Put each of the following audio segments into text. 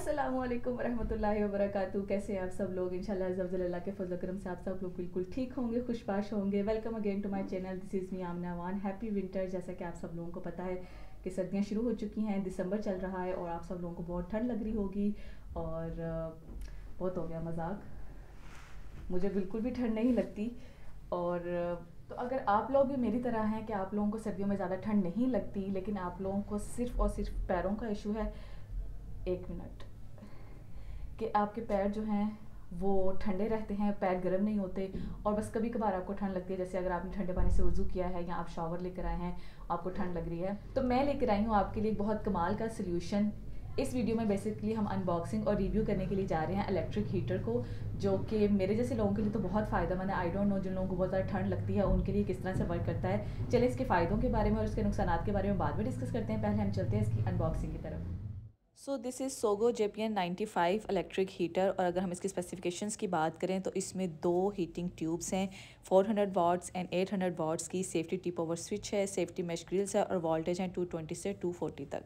अस्सलामुअलैकुम वरहमतुल्लाहि वबरकातुहू। कैसे हैं आप सब लोग? इंशाल्लाह अज़्ज़ा के फज़ल करम से आप सब लोग बिल्कुल ठीक होंगे, खुशबाश होंगे। Welcome again to my channel, this is me Amna Aman. Happy winter. जैसा कि आप सब लोगों को पता है कि सर्दियाँ शुरू हो चुकी हैं, दिसंबर चल रहा है और आप सब लोगों को बहुत ठंड लग रही होगी। और बहुत हो गया मजाक, मुझे बिल्कुल भी ठंड नहीं लगती। और तो अगर आप लोग भी मेरी तरह हैं कि आप लोगों को सर्दियों में ज़्यादा ठंड नहीं लगती, लेकिन आप लोगों को सिर्फ़ और सिर्फ पैरों का इशू है, एक मिनट, कि आपके पैर जो हैं वो ठंडे रहते हैं, पैर गर्म नहीं होते, और बस कभी कभार आपको ठंड लगती है। जैसे अगर आपने ठंडे पानी से वज़ू किया है या आप शावर लेकर आए हैं, आपको ठंड लग रही है, तो मैं लेकर आई हूँ आपके लिए बहुत कमाल का सोल्यूशन। इस वीडियो में बेसिकली हम अनबॉक्सिंग और रिव्यू करने के लिए जा रहे हैं इलेक्ट्रिक हीटर को, जो कि मेरे जैसे लोगों के लिए तो बहुत फ़ायदेमंद है। आई डोंट नो जिन लोगों को बहुत ज़्यादा ठंड लगती है उनके लिए किस तरह से वर्क करता है। चलिए इसके फ़ायदों के बारे में और उसके नुकसानात के बारे में बाद में डिस्कस करते हैं। पहले हम चलते हैं इसकी अनबॉक्सिंग की तरफ। So this is Sogo JPN 95 electric heater. और अगर हम इसकी स्पेसिफिकेशंस की बात करें तो इसमें 2 हीटिंग ट्यूब्स हैं, 400 वाट्स एंड 800 वाट्स की। सेफ्टी टिप ओवर स्विच है, सेफ्टी मैश ग्रिल्स है और वोल्टेज है 220 से 240 तक।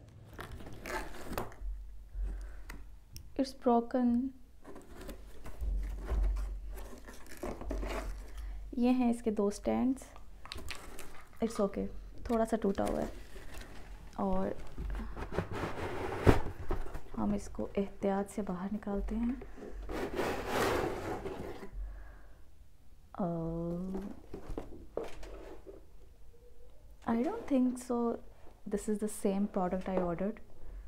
It's broken. ये हैं इसके 2 स्टैंड्स। इट्स ओके, थोड़ा सा टूटा हुआ है और हम इसको एहतियात से बाहर निकालते हैं। I don't think so this is the same product I ordered.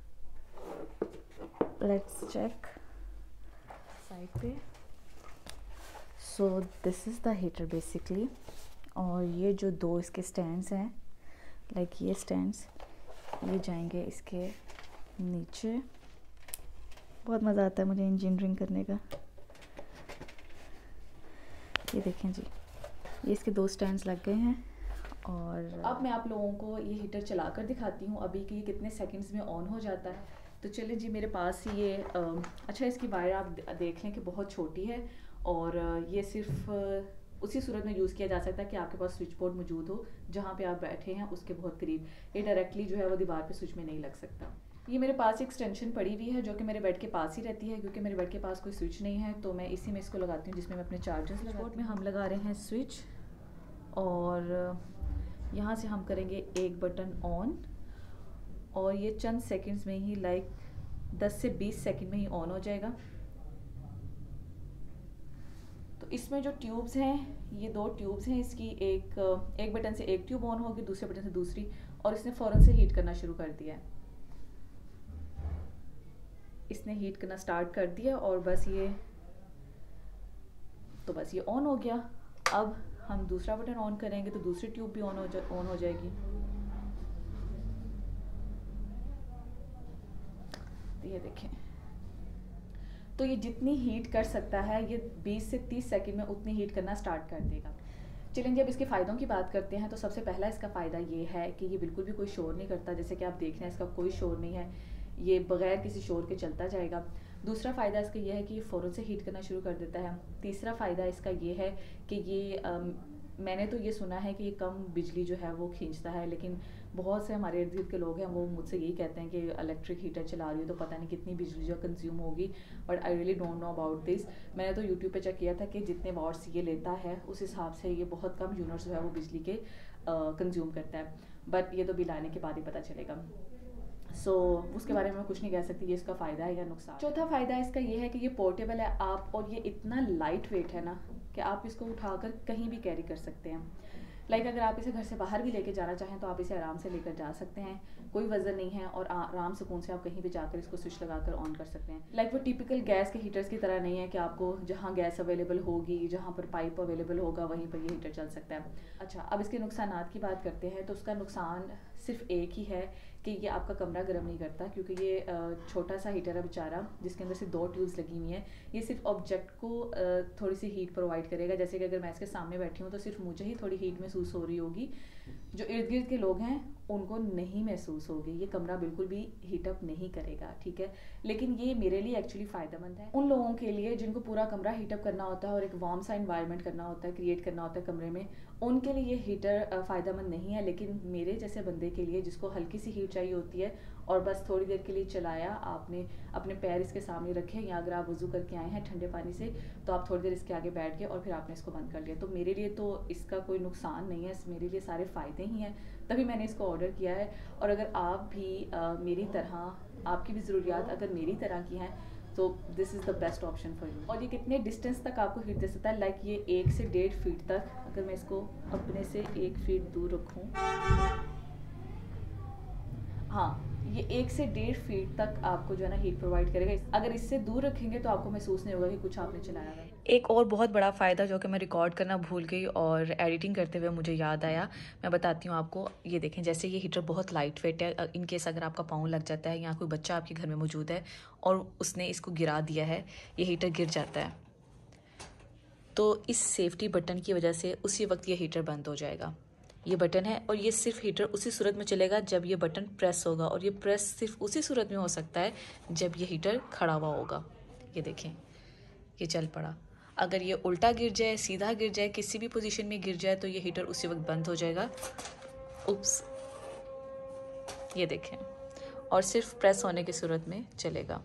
Let's check side पे। So this is the heater basically. और ये जो 2 इसके स्टैंड्स हैं, लाइक ये स्टैंड्स, ये जाएंगे इसके नीचे। बहुत मज़ा आता है मुझे इंजीनियरिंग करने का। ये देखें जी, ये इसके 2 स्टैंड्स लग गए हैं। और अब मैं आप लोगों को ये हीटर चला कर दिखाती हूँ अभी कि ये कितने सेकंड्स में ऑन हो जाता है। तो चलिए जी, मेरे पास ये अच्छा, इसकी वायर आप देख लें कि बहुत छोटी है और ये सिर्फ उसी सूरत में यूज़ किया जा सकता है कि आपके पास स्विच बोर्ड मौजूद हो, जहाँ पे आप बैठे हैं उसके बहुत करीब। ये डायरेक्टली जो है वो दीवार पे स्विच में नहीं लग सकता। ये मेरे पास एक एक्सटेंशन पड़ी हुई है जो कि मेरे बेड के पास ही रहती है, क्योंकि मेरे बेड के पास कोई स्विच नहीं है, तो मैं इसी में इसको लगाती हूँ जिसमें मैं अपने चार्जर्स लगाती हूँ। में हम लगा रहे हैं स्विच और यहाँ से हम करेंगे एक बटन ऑन और ये चंद सेकंड्स में ही, लाइक 10 से 20 सेकंड में ही ऑन हो जाएगा। तो इसमें जो ट्यूब्स हैं, ये 2 ट्यूब्स हैं इसकी, एक बटन से एक ट्यूब ऑन होगी, दूसरे बटन से दूसरी, और इसने फ़ौरन से हीट करना शुरू कर दिया है। इसने हीट करना स्टार्ट कर दिया और बस ये ऑन हो गया। अब हम दूसरा बटन ऑन करेंगे तो दूसरी ट्यूब भी ऑन हो जाएगी। तो ये देखें, तो ये जितनी हीट कर सकता है ये 20 से 30 सेकंड में उतनी हीट करना स्टार्ट कर देगा। चलें जब इसके फ़ायदों की बात करते हैं तो सबसे पहला इसका फ़ायदा ये है कि ये बिल्कुल भी कोई शोर नहीं करता। जैसे कि आप देख रहे हैं, इसका कोई शोर नहीं है, ये बग़ैर किसी शोर के चलता जाएगा। दूसरा फ़ायदा इसका ये है कि ये फ़ौरन से हीट करना शुरू कर देता है। तीसरा फ़ायदा इसका ये है कि ये मैंने तो ये सुना है कि ये कम बिजली जो है वो खींचता है, लेकिन बहुत से हमारे इर्द गिर्द के लोग हैं वो मुझसे यही कहते हैं कि इलेक्ट्रिक हीटर चला रही हो तो पता नहीं कितनी बिजली जो कंज्यूम होगी, but I really don't know about this. मैंने तो यूट्यूब पे चेक किया था कि जितने वाट्स ये लेता है उस हिसाब से ये बहुत कम यूनिट्स जो है वो बिजली के कंज्यूम करता है, बट ये तो बिल आने के बाद ही पता चलेगा। उसके बारे में मैं कुछ नहीं कह सकती ये इसका फ़ायदा है या नुकसान। चौथा फ़ायदा इसका ये है कि ये पोर्टेबल है आप, और ये इतना लाइट वेट है ना कि आप इसको उठाकर कहीं भी कैरी कर सकते हैं। लाइक अगर आप इसे घर से बाहर भी लेके जाना चाहें तो आप इसे आराम से लेकर जा सकते हैं, कोई वजन नहीं है, और आराम सुकून से आप कहीं भी जाकर इसको स्विच लगाकर ऑन कर सकते हैं। लाइक वो टिपिकल गैस के हीटर्स की तरह नहीं है कि आपको जहाँ गैस अवेलेबल होगी, जहाँ पर पाइप अवेलेबल होगा वहीं पर ये हीटर चल सकता है। अच्छा, अब इसके नुकसानात की बात करते हैं तो उसका नुकसान सिर्फ एक ही है कि ये आपका कमरा गर्म नहीं करता, क्योंकि ये छोटा सा हीटर है बेचारा, जिसके अंदर सिर्फ 2 ट्यूब्स लगी हुई हैं। ये सिर्फ ऑब्जेक्ट को थोड़ी सी हीट प्रोवाइड करेगा। जैसे कि अगर मैं इसके सामने बैठी हूँ तो सिर्फ मुझे ही थोड़ी हीट महसूस हो रही होगी, जो इर्द गिर्द के लोग हैं उनको नहीं महसूस होगी। ये कमरा बिल्कुल भी हीटअप नहीं करेगा, ठीक है। लेकिन ये मेरे लिए एक्चुअली फ़ायदेमंद है उन लोगों के लिए जिनको पूरा कमरा हीटअप करना होता है और एक वार्म सा इन्वायरमेंट करना होता है, क्रिएट करना होता है कमरे में, उनके लिए ये हीटर फ़ायदेमंद नहीं है। लेकिन मेरे जैसे बंदे के लिए जिसको हल्की सी हीट चाहिए होती है और बस थोड़ी देर के लिए चलाया आपने, अपने पैर इसके सामने रखे, या अगर आप वज़ू करके आए हैं ठंडे पानी से तो आप थोड़ी देर इसके आगे बैठ गए और फिर आपने इसको बंद कर लिया। तो मेरे लिए तो इसका कोई नुकसान नहीं है, मेरे लिए सारे फ़ायदे ही हैं, तभी मैंने इसको ऑर्डर किया है। और अगर आप भी मेरी तरह, आपकी भी ज़रूरियात अगर मेरी तरह की हैं तो this is the best option for you. और ये कितने डिस्टेंस तक आपको हीट दे सकता है, लाइक ये 1 से 1.5 फीट तक। अगर मैं इसको अपने से 1 फीट दूर रखूँ, हाँ, ये 1 से 1.5 फीट तक आपको जो है ना हीट प्रोवाइड करेगा। अगर इससे दूर रखेंगे तो आपको महसूस नहीं होगा कि कुछ आपने चलाया है। एक और बहुत बड़ा फ़ायदा जो कि मैं रिकॉर्ड करना भूल गई और एडिटिंग करते हुए मुझे याद आया, मैं बताती हूँ आपको। ये देखें, जैसे ये हीटर बहुत लाइट वेट है, इन केस अगर आपका पाँव लग जाता है या कोई बच्चा आपके घर में मौजूद है और उसने इसको गिरा दिया है, ये हीटर गिर जाता है, तो इस सेफ्टी बटन की वजह से उसी वक्त ये हीटर बंद हो जाएगा। ये बटन है और ये सिर्फ हीटर उसी सूरत में चलेगा जब ये बटन प्रेस होगा, और ये प्रेस सिर्फ उसी सूरत में हो सकता है जब ये हीटर खड़ा हुआ होगा। ये देखें, ये चल पड़ा। अगर ये उल्टा गिर जाए, सीधा गिर जाए, किसी भी पोजीशन में गिर जाए तो ये हीटर उसी वक्त बंद हो जाएगा। उप्स, ये देखें, और सिर्फ प्रेस होने की सूरत में चलेगा।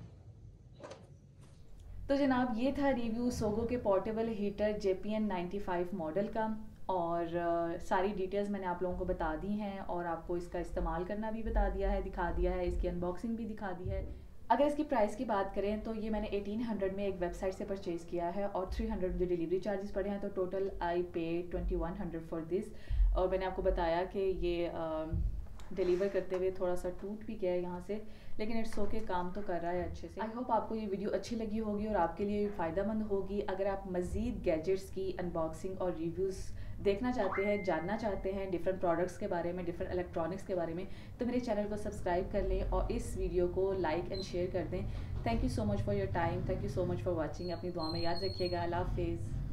तो जनाब, ये था रिव्यू सोगो के पोर्टेबल हीटर JPN 95 मॉडल का, और सारी डिटेल्स मैंने आप लोगों को बता दी हैं और आपको इसका इस्तेमाल करना भी बता दिया है, दिखा दिया है, इसकी अनबॉक्सिंग भी दिखा दी है। अगर इसकी प्राइस की बात करें तो ये मैंने 1800 में एक वेबसाइट से परचेज़ किया है और 300 मुझे डिलीवरी चार्जेस पड़े हैं, तो टोटल आई पे 2100 फॉर दिस। और मैंने आपको बताया कि ये डिलीवर करते हुए थोड़ा सा टूट भी गया है यहाँ से, लेकिन इट्स ओके, काम तो कर रहा है अच्छे से। आई होप आपको ये वीडियो अच्छी लगी होगी और आपके लिए फ़ायदेमंद होगी। अगर आप मज़ीद गैजेट्स की अनबॉक्सिंग और रिव्यूज़ देखना चाहते हैं, जानना चाहते हैं डिफरेंट प्रोडक्ट्स के बारे में, डिफरेंट इलेक्ट्रॉनिक्स के बारे में, तो मेरे चैनल को सब्सक्राइब कर लें और इस वीडियो को लाइक एंड शेयर कर दें। Thank you so much for your time, thank you so much for watching. अपनी दुआ में याद रखिएगा। अल्लाह हाफिज़।